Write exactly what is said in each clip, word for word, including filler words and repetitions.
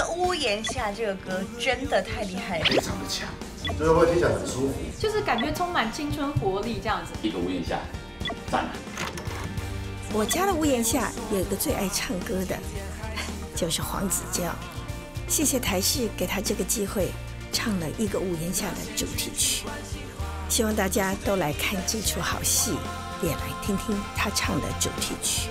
个屋檐下这个歌真的太厉害了， 非常的强，就是会听起来很舒服， 就是感觉充满青春活力这样子。 一个屋檐下，赞了。 我家的屋檐下有一个最爱唱歌的，就是黄子佼。谢谢台视给他这个机会，唱了一个屋檐下的主题曲。希望大家都来看这出好戏，也来听听他唱的主题曲。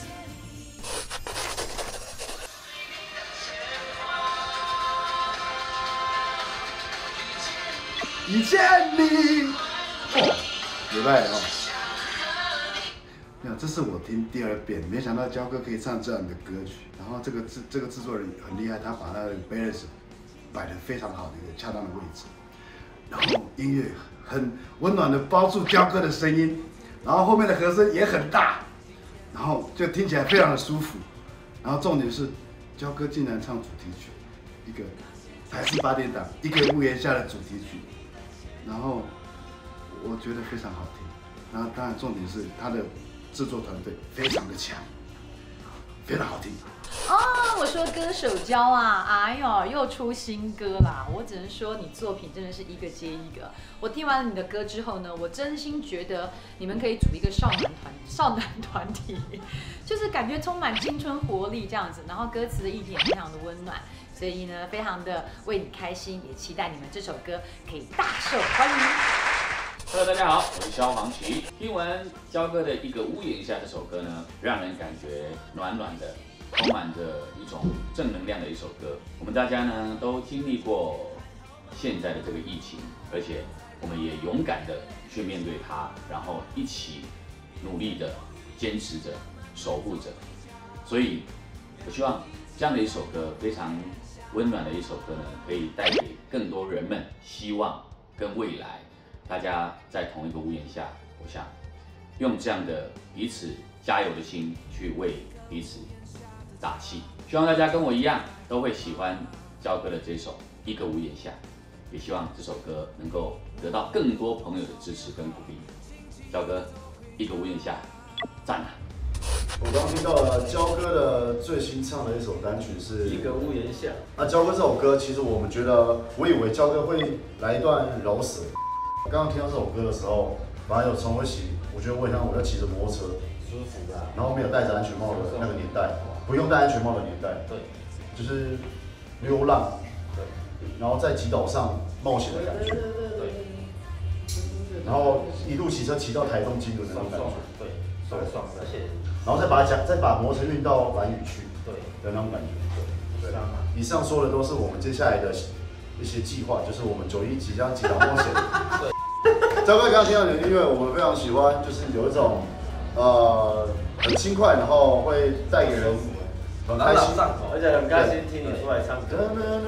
遇见你，哦，明白哦。没有，这是我听第二遍，没想到焦哥可以唱这样的歌曲。然后这个制这个制作人很厉害，他把他的 balance 摆得非常好的一个恰当的位置，然后音乐很温暖的包住焦哥的声音，然后后面的和声也很大，然后就听起来非常的舒服。然后重点是，焦哥竟然唱主题曲，一个台视八点档一个屋檐下的主题曲。然后我觉得非常好听，然后当然重点是他的制作团队非常的强，非常好听。 哦，我说歌手焦啊，哎呦，又出新歌啦！我只能说你作品真的是一个接一个。我听完了你的歌之后呢，我真心觉得你们可以组一个少男团少男团体，就是感觉充满青春活力这样子，然后歌词的意境也非常的温暖。所以呢，非常的为你开心，也期待你们这首歌可以大受欢迎。 Hello， 大家好，我是萧煌奇。听完焦哥的《一个屋檐下》这首歌呢，让人感觉暖暖的，充满着一种正能量的一首歌。我们大家呢都经历过现在的这个疫情，而且我们也勇敢的去面对它，然后一起努力的坚持着、守护着。所以，我希望这样的一首歌非常温暖的一首歌呢，可以带给更多人们希望跟未来。大家在同一个屋檐下，我想用这样的彼此加油的心去为彼此打气。希望大家跟我一样都会喜欢焦哥的这首《一个屋檐下》，也希望这首歌能够得到更多朋友的支持跟鼓励。焦哥，《一个屋檐下》，赞了！ 我刚听到了焦哥的最新唱的一首单曲是《 一个屋檐下》。 那焦哥这首歌，其实我们觉得，我以为焦哥会来一段饶舌。刚刚听到这首歌的时候，本来有重回起，我觉得我很像我在骑着摩托车， 舒服的、啊， 然后没有戴着安全帽的那个年代，不用戴安全帽的年代， 对， 就是流浪， 对， 然后在极岛上冒险的感觉， 对， 然后一路骑车骑到台东金轮的那种感觉， 对，爽爽，而且， 然后再把讲再把摩托车运到兰屿去， 对的那种感觉，对，对。 啊、 以上说的都是我们接下来的一些计划，就是我们九一即将极岛冒险。 对。 焦哥刚刚听到你的音乐，我们非常喜欢，就是有一种呃很轻快，然后会带给人很开心上口，而且很开心听你出来唱歌，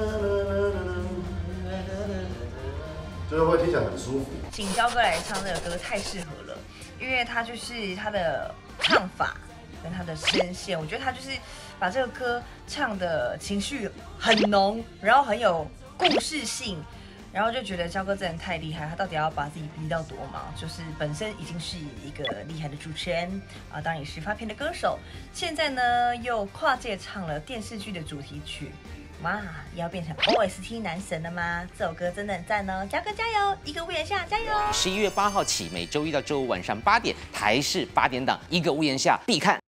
就是会听起来很舒服。 请焦哥来唱这个歌太适合了，因为他就是他的唱法跟他的声线，我觉得他就是把这个歌唱的情绪很浓，然后很有故事性。然后就觉得焦哥真的太厉害，他到底要把自己逼到多忙？就是本身已经是一个厉害的主持人啊，当然也是发片的歌手，现在呢又跨界唱了电视剧的主题曲，哇，要变成 O S T 男神了吗？这首歌真的很赞哦，焦哥加油！一个屋檐下加油！ 十一月八号起，每周一到周五晚上八点，台视八点档《一个屋檐下》必看。